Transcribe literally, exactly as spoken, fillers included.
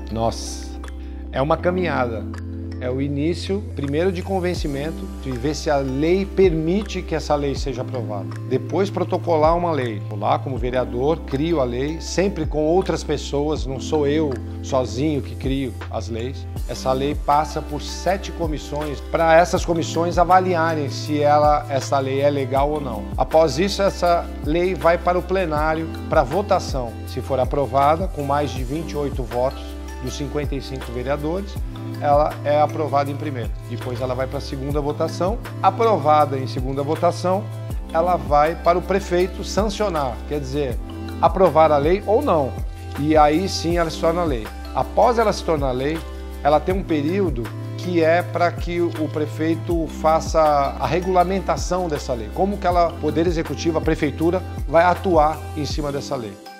Nossa, é uma caminhada. É o início, primeiro de convencimento, de ver se a lei permite que essa lei seja aprovada. Depois protocolar uma lei. Vou lá como vereador, crio a lei, sempre com outras pessoas, não sou eu sozinho que crio as leis. Essa lei passa por sete comissões para essas comissões avaliarem se ela, essa lei é legal ou não. Após isso, essa lei vai para o plenário para votação. Se for aprovada, com mais de vinte e oito votos dos cinquenta e cinco vereadores, ela é aprovada em primeiro. Depois ela vai para a segunda votação. Aprovada em segunda votação, ela vai para o prefeito sancionar, quer dizer, aprovar a lei ou não. E aí sim ela se torna lei. Após ela se tornar lei, ela tem um período que é para que o prefeito faça a regulamentação dessa lei. Como que ela, Poder Executivo, a prefeitura, vai atuar em cima dessa lei.